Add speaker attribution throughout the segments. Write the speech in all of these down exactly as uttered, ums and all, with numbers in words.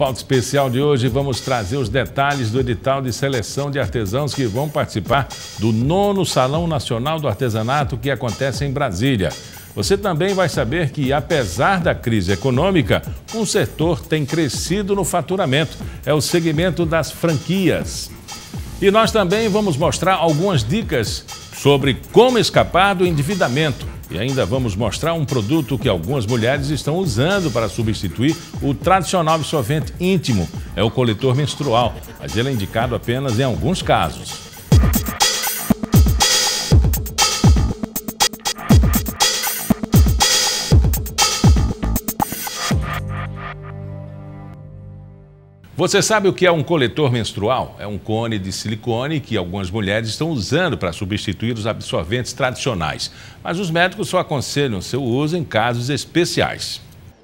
Speaker 1: Pauta Especial de hoje, vamos trazer os detalhes do edital de seleção de artesãos que vão participar do nono Salão Nacional do Artesanato que acontece em Brasília. Você também vai saber que, apesar da crise econômica, um setor tem crescido no faturamento. É o segmento das franquias. E nós também vamos mostrar algumas dicas sobre como escapar do endividamento. E ainda vamos mostrar um produto que algumas mulheres estão usando para substituir o tradicional absorvente íntimo. É o coletor menstrual, mas ele é indicado apenas em alguns casos. Você sabe o que é um coletor menstrual? É um cone de silicone que algumas mulheres estão usando para substituir os absorventes tradicionais. Mas os médicos só aconselham seu uso em casos especiais.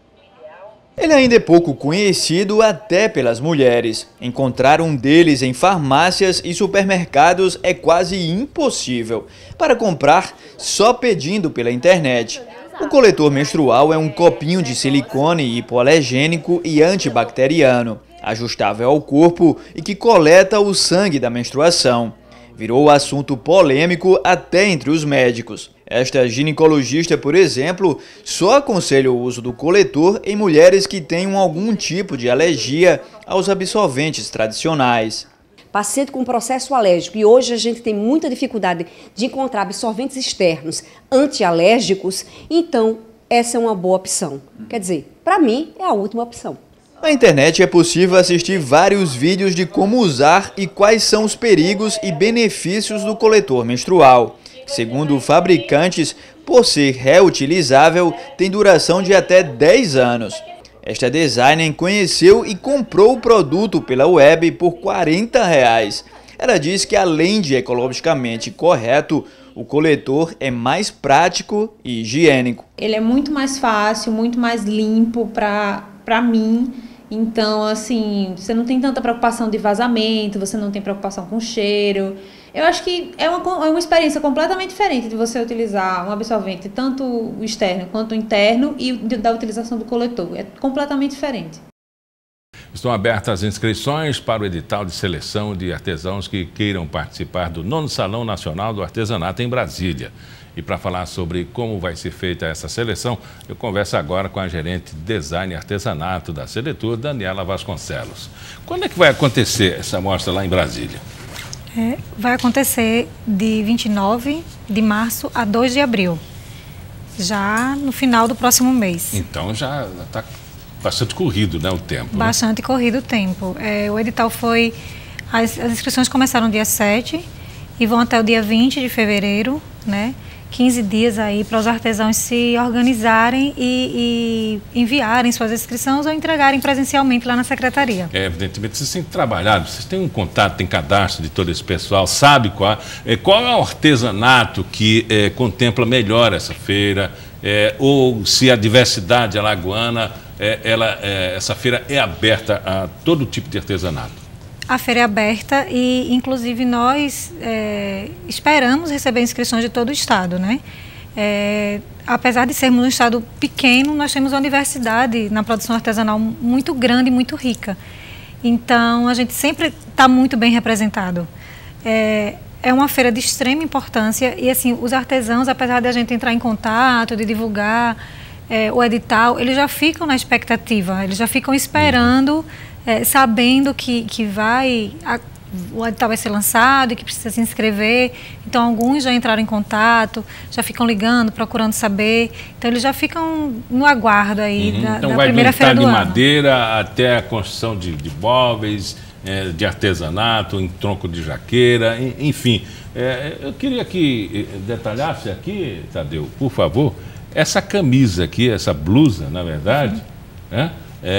Speaker 2: Ele ainda é pouco conhecido até pelas mulheres. Encontrar um deles em farmácias e supermercados é quase impossível. Para comprar, só pedindo pela internet. O coletor menstrual é um copinho de silicone hipoalergênico e antibacteriano, ajustável ao corpo e que coleta o sangue da menstruação. Virou assunto polêmico até entre os médicos. Esta ginecologista, por exemplo, só aconselha o uso do coletor em mulheres que tenham algum tipo de alergia aos absorventes tradicionais.
Speaker 3: Paciente com processo alérgico, e hoje a gente tem muita dificuldade de encontrar absorventes externos antialérgicos, então essa é uma boa opção. Quer dizer, para mim é a última opção.
Speaker 2: Na internet é possível assistir vários vídeos de como usar e quais são os perigos e benefícios do coletor menstrual. Segundo fabricantes, por ser reutilizável, tem duração de até dez anos. Esta designer conheceu e comprou o produto pela web por quarenta reais. Ela diz que, além de ecologicamente correto, o coletor é mais prático e higiênico.
Speaker 4: Ele é muito mais fácil, muito mais limpo para para mim. Então, assim, você não tem tanta preocupação de vazamento, você não tem preocupação com cheiro. Eu acho que é uma, é uma experiência completamente diferente de você utilizar um absorvente, tanto o externo quanto o interno, e da utilização do coletor. É completamente diferente.
Speaker 1: Estão abertas as inscrições para o edital de seleção de artesãos que queiram participar do nono Salão Nacional do Artesanato em Brasília. E para falar sobre como vai ser feita essa seleção, eu converso agora com a gerente de design e artesanato da Seletur, Daniela Vasconcelos. Quando é que vai acontecer essa mostra lá em Brasília?
Speaker 5: É, vai acontecer de vinte e nove de março a dois de abril, já no final do próximo mês.
Speaker 1: Então já está bastante corrido, né, o tempo?
Speaker 5: Bastante, né? Corrido o tempo. É, o edital foi... As, as inscrições começaram dia sete e vão até o dia vinte de fevereiro, né? quinze dias aí para os artesãos se organizarem e, e enviarem suas inscrições ou entregarem presencialmente lá na secretaria.
Speaker 1: É, evidentemente, vocês têm trabalhado, vocês têm um contato, tem cadastro de todo esse pessoal, sabe qual é, qual é o artesanato que é, contempla melhor essa feira, é, ou se a diversidade alagoana, é, ela, é, essa feira é aberta a todo tipo de artesanato?
Speaker 5: A feira é aberta e, inclusive, nós é, esperamos receber inscrições de todo o estado, né? É, apesar de sermos um estado pequeno, nós temos uma diversidade na produção artesanal muito grande e muito rica. Então, a gente sempre está muito bem representado. É, é uma feira de extrema importância e, assim, os artesãos, apesar de a gente entrar em contato, de divulgar é, o edital, eles já ficam na expectativa, eles já ficam esperando... É, sabendo que, que vai, a, o edital vai ser lançado e que precisa se inscrever. Então, alguns já entraram em contato, já ficam ligando, procurando saber. Então, eles já ficam no aguardo aí uhum. da,
Speaker 1: então,
Speaker 5: da
Speaker 1: vai
Speaker 5: primeira feira do ano.
Speaker 1: Então, vai de madeira até a construção de, de móveis, é, de artesanato, em tronco de jaqueira, enfim. É, eu queria que detalhasse aqui, Tadeu, por favor, essa camisa aqui, essa blusa, na verdade, uhum. né?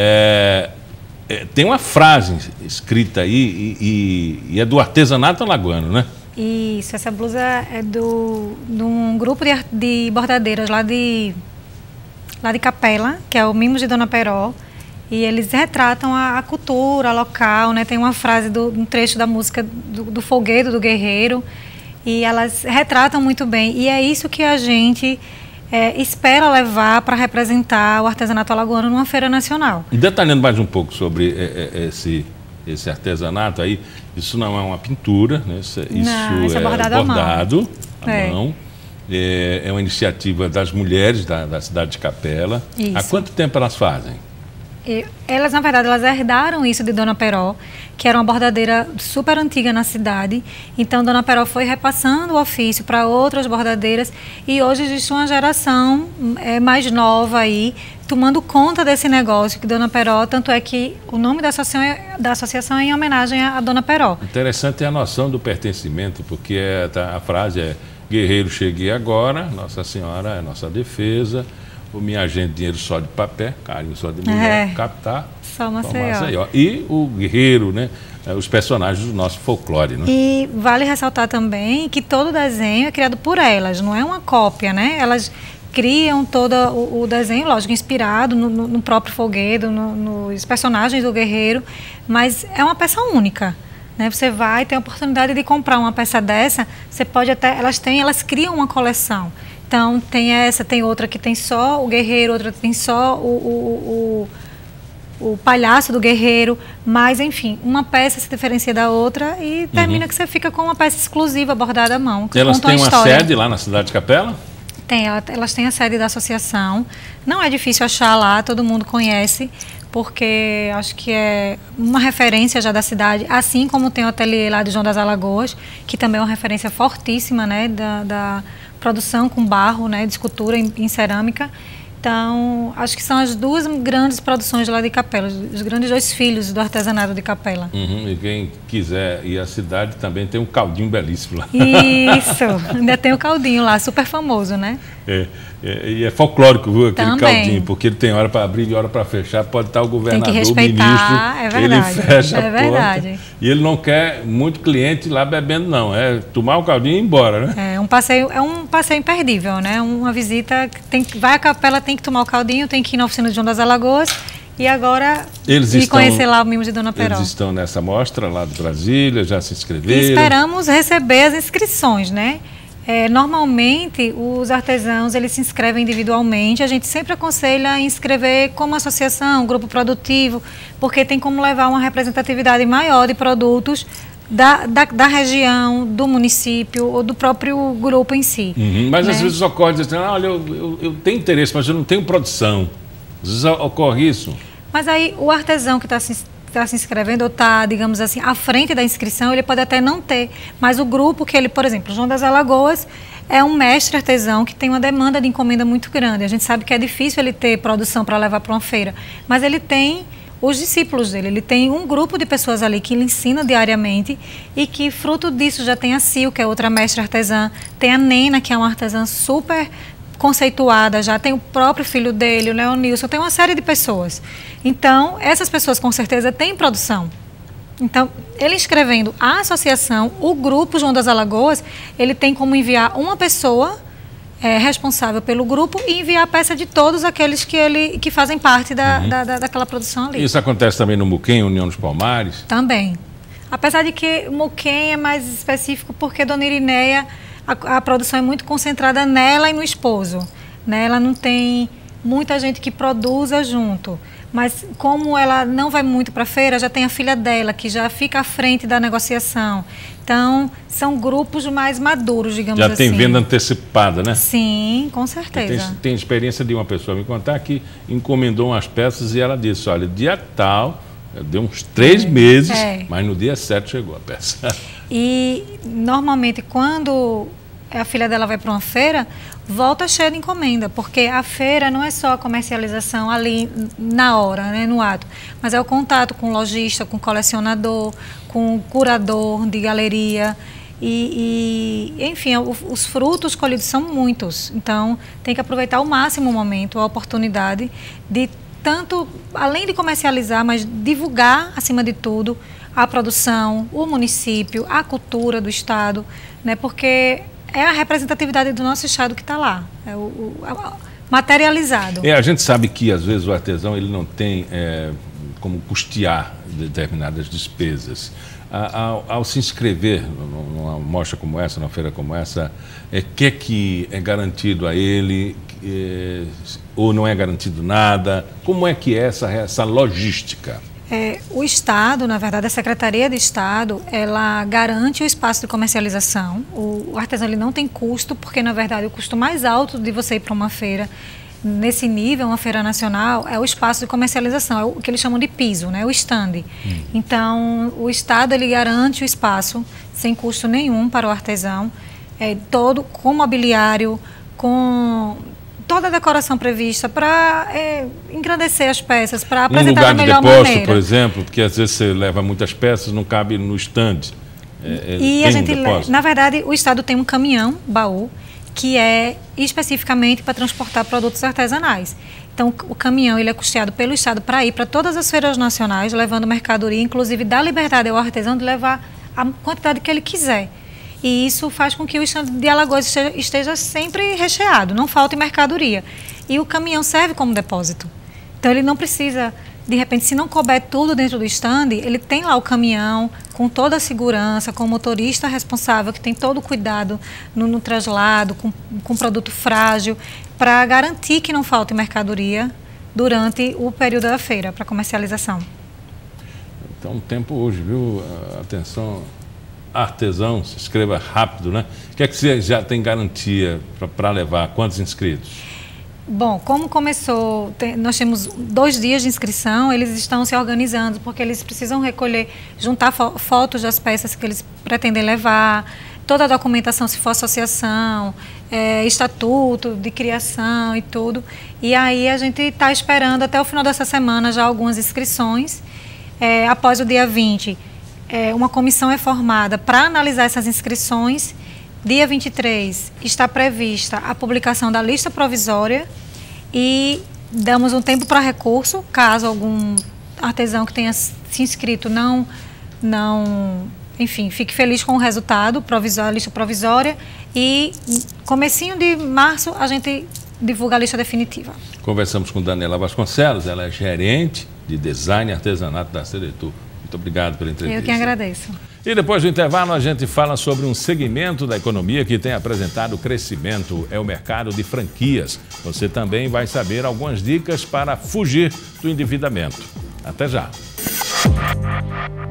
Speaker 1: É, É, tem uma frase escrita aí e, e, e é do artesanato alagoano, né?
Speaker 5: Isso, essa blusa é do, de um grupo de, de bordadeiras lá de, lá de Capela, que é o Mimos de Dona Peró, e eles retratam a, a cultura local, né? Tem uma frase, do, um trecho da música do, do Folguedo, do Guerreiro, e elas retratam muito bem, e é isso que a gente é, espera levar para representar o artesanato alagoano numa feira nacional.
Speaker 1: Detalhando mais um pouco sobre é, é, esse, esse artesanato aí, isso não é uma pintura, né? Isso,
Speaker 5: não, isso é,
Speaker 1: é
Speaker 5: bordado,
Speaker 1: bordado à
Speaker 5: é.
Speaker 1: mão. É, é uma iniciativa das mulheres da, da cidade de Capela.
Speaker 5: Isso.
Speaker 1: Há quanto tempo elas fazem?
Speaker 5: E elas, na verdade, elas herdaram isso de Dona Peró, que era uma bordadeira super antiga na cidade. Então, Dona Peró foi repassando o ofício para outras bordadeiras e hoje existe uma geração é, mais nova aí, tomando conta desse negócio que Dona Peró, tanto é que o nome da associação é, da associação é em homenagem a Dona Peró.
Speaker 1: Interessante é a noção do pertencimento, porque é, tá, a frase é: guerreiro, cheguei agora, Nossa Senhora é nossa defesa, o minha gente, dinheiro só de papel, carinho só de mulher,
Speaker 5: é,
Speaker 1: captar,
Speaker 5: só Maceió.
Speaker 1: Maceió. E o guerreiro, né, os personagens do nosso folclore. Né?
Speaker 5: E vale ressaltar também que todo desenho é criado por elas, não é uma cópia, né? Elas criam todo o, o desenho, lógico, inspirado no, no, no próprio folguedo, no, nos personagens do guerreiro, mas é uma peça única. Né? Você vai ter a oportunidade de comprar uma peça dessa, você pode até, elas têm, elas criam uma coleção. Então tem essa, tem outra que tem só o guerreiro, outra que tem só o, o, o, o palhaço do guerreiro, mas enfim, uma peça se diferencia da outra e termina uhum. que você fica com uma peça exclusiva bordada à mão. Que
Speaker 1: elas
Speaker 5: conta
Speaker 1: têm
Speaker 5: uma,
Speaker 1: uma sede lá na cidade de Capela?
Speaker 5: Tem, elas têm a sede da associação. Não é difícil achar lá, todo mundo conhece, porque acho que é uma referência já da cidade, assim como tem o ateliê lá de João das Alagoas, que também é uma referência fortíssima, né, da, da produção com barro, né, de escultura em, em cerâmica. Então, acho que são as duas grandes produções lá de Capela, os grandes dois filhos do artesanato de Capela.
Speaker 1: Uhum, e quem quiser ir à cidade também tem um caldinho belíssimo lá.
Speaker 5: Isso, ainda tem o caldinho lá, super famoso, né?
Speaker 1: É, é, e é folclórico, viu, aquele
Speaker 5: também.
Speaker 1: Caldinho, porque ele tem hora para abrir e hora para fechar, pode estar o governador,
Speaker 5: tem que respeitar,
Speaker 1: o ministro,
Speaker 5: é verdade,
Speaker 1: ele fecha
Speaker 5: é
Speaker 1: a porta,
Speaker 5: verdade.
Speaker 1: E ele não quer muito cliente lá bebendo, não, é tomar o caldinho e ir embora, né?
Speaker 5: É um passeio, é um passeio imperdível, né? Uma visita, que tem, vai à Capela, tem que tomar o caldinho, tem que ir na oficina de João das Alagoas e agora
Speaker 1: eles
Speaker 5: ir
Speaker 1: estão,
Speaker 5: conhecer lá o Mimo de Dona Peró.
Speaker 1: Eles estão nessa mostra lá de Brasília, já se inscreveram?
Speaker 5: E esperamos receber as inscrições, né? É, normalmente, os artesãos, eles se inscrevem individualmente. A gente sempre aconselha a inscrever como associação, grupo produtivo, porque tem como levar uma representatividade maior de produtos da, da, da região, do município ou do próprio grupo em si.
Speaker 1: Uhum, mas
Speaker 5: né?
Speaker 1: às vezes ocorre, dizendo, ah, olha, eu, eu, eu tenho interesse, mas eu não tenho produção. Às vezes ocorre isso. Mas
Speaker 5: aí, o artesão que está se está se inscrevendo ou está, digamos assim, à frente da inscrição, ele pode até não ter, mas o grupo que ele, por exemplo, João das Alagoas é um mestre artesão que tem uma demanda de encomenda muito grande. A gente sabe que é difícil ele ter produção para levar para uma feira, mas ele tem os discípulos dele, ele tem um grupo de pessoas ali que ele ensina diariamente e que fruto disso já tem a Sil, que é outra mestre artesã, tem a Nena, que é uma artesã super conceituada, já tem o próprio filho dele, o Leonilson, tem uma série de pessoas. Então, essas pessoas com certeza têm produção. Então, ele inscrevendo a associação, o grupo João das Alagoas, ele tem como enviar uma pessoa é, responsável pelo grupo e enviar a peça de todos aqueles que, ele, que fazem parte da, uhum. da, da, daquela produção ali.
Speaker 1: Isso acontece também no Muquem, União dos Palmares?
Speaker 5: Também. Apesar de que o Muquem é mais específico porque Dona Irineia, A, a produção é muito concentrada nela e no esposo. Né? Ela não tem muita gente que produza junto. Mas como ela não vai muito para a feira, já tem a filha dela, que já fica à frente da negociação. Então, são grupos mais maduros, digamos assim.
Speaker 1: Já tem venda antecipada, né?
Speaker 5: Sim, com certeza.
Speaker 1: Tem, tem experiência de uma pessoa me contar que encomendou umas peças e ela disse, olha, dia tal, deu uns três é, meses, é. mas no dia sete chegou a peça.
Speaker 5: E, normalmente, quando a filha dela vai para uma feira, volta cheia de encomenda, porque a feira não é só a comercialização ali na hora, né, no ato, mas é o contato com o lojista, com o colecionador, com o curador de galeria e, e enfim, os frutos colhidos são muitos, então tem que aproveitar ao máximo o momento, a oportunidade de tanto, além de comercializar, mas divulgar, acima de tudo, a produção, o município, a cultura do estado, né, porque é a representatividade do nosso estado que está lá, é o, o a, materializado.
Speaker 1: É, a gente sabe que às vezes o artesão ele não tem é, como custear determinadas despesas. A, ao, ao se inscrever numa mostra como essa, numa feira como essa, é que é que é garantido a ele eh, ou não é garantido nada? Como é que é essa, essa logística?
Speaker 5: É, o Estado, na verdade, a Secretaria de Estado, ela garante o espaço de comercialização. O, o artesão ele não tem custo, porque, na verdade, o custo mais alto de você ir para uma feira, nesse nível, uma feira nacional, é o espaço de comercialização, é o que eles chamam de piso, né, o stand. Hum. Então, o Estado ele garante o espaço sem custo nenhum para o artesão, é, todo com mobiliário, com toda a decoração prevista para é, engrandecer as peças, para apresentar da melhor maneira. Um lugar de depósito,
Speaker 1: por exemplo, porque às vezes você leva muitas peças, não cabe no stand. É,
Speaker 5: e a gente, um na verdade, o Estado tem um caminhão, baú, que é especificamente para transportar produtos artesanais. Então, o caminhão ele é custeado pelo Estado para ir para todas as feiras nacionais, levando mercadoria, inclusive dá liberdade ao artesão de levar a quantidade que ele quiser. E isso faz com que o estande de Alagoas esteja, esteja sempre recheado, não falte mercadoria. E o caminhão serve como depósito. Então, ele não precisa, de repente, se não couber tudo dentro do estande, ele tem lá o caminhão com toda a segurança, com o motorista responsável, que tem todo o cuidado no, no traslado, com, com produto frágil, para garantir que não falte mercadoria durante o período da feira, para comercialização.
Speaker 1: Então, o tempo hoje, viu? Atenção, artesão, se inscreva rápido, né? O que é que você já tem garantia para levar? Quantos inscritos?
Speaker 5: Bom, como começou, tem, nós temos dois dias de inscrição, eles estão se organizando, porque eles precisam recolher, juntar fo fotos das peças que eles pretendem levar, toda a documentação, se for associação, é, estatuto de criação e tudo. E aí a gente está esperando até o final dessa semana já algumas inscrições. É, após o dia vinte, é, uma comissão é formada para analisar essas inscrições. Dia vinte e três está prevista a publicação da lista provisória e damos um tempo para recurso, caso algum artesão que tenha se inscrito não, não, enfim, fique feliz com o resultado, provisório, a lista provisória, e comecinho de março a gente divulga a lista definitiva.
Speaker 1: Conversamos com Daniela Vasconcelos, ela é gerente de design e artesanato da Sedetur. Muito obrigado pela entrevista.
Speaker 5: Eu que agradeço.
Speaker 1: E depois do intervalo a gente fala sobre um segmento da economia que tem apresentado crescimento, é o mercado de franquias. Você também vai saber algumas dicas para fugir do endividamento. Até já.